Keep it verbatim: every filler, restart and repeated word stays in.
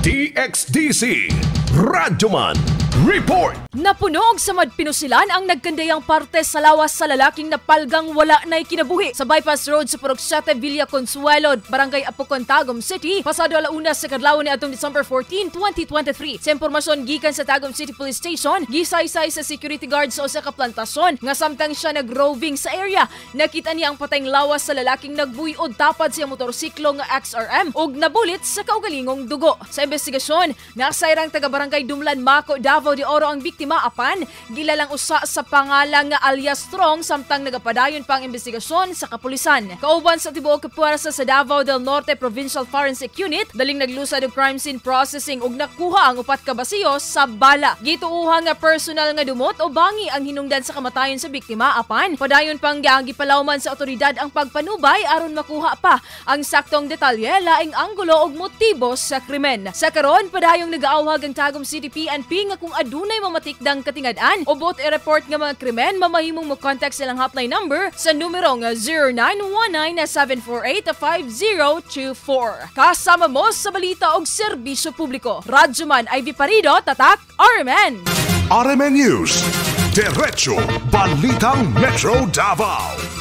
D X D C Radyoman Report. Napunog sa Madpinusilan ang nagkandayang parte sa lawas sa lalaking napalgang wala na'y kinabuhi sa bypass road sa Puruxate, Villa Consuelo, Barangay Apocon, Tagum City, pasado alauna sa kadlaw ni atong December fourteen, twenty twenty-three. Sa impormasyon gikan sa Tagum City Police Station, gisaysay sa security guard sa usa ka plantasyon nga samtang siya nagroving sa area, nakita niya ang patayng lawas sa lalaking nagbuy-od tapad siya motorsiklo nga X R M ug nabulit sa kaugalingong dugo. Sa investigasyon, nasayrang taga-barangay Dumlan, Mako, Davao de Oro ang biktima apan gilalang usa sa pangalang nga alias Strong samtang nagapadayon pa ang investigasyon sa kapulisan. Kauban sa tibuok kapuwersa sa Davao del Norte Provincial Forensic Unit, daling naglusad og crime scene processing ug nakuha ang upat ka basiyo sa bala. Gituuha nga personal nga dumot o bangi ang hinungdan sa kamatayon sa biktima apan padayon pang gipalawman sa otoridad ang pagpanubay aron makuha pa ang saktong detalye laing anggulo ug motibo sa krimen. Sa karon padayong nagaawhag ang Tagum City P N P nga kung adunay mamatikdang katingad-an o bot i-report nga mga krimen, mamahimong mo contact silang hotline number sa numero nga zero nine one nine, seven four eight, five zero two four. Kasama mo sa balita og serbisyo publiko. Radyoman Ivy Parido, Tatak, R M N. R M N News, Diretso Balitang Metro Davao.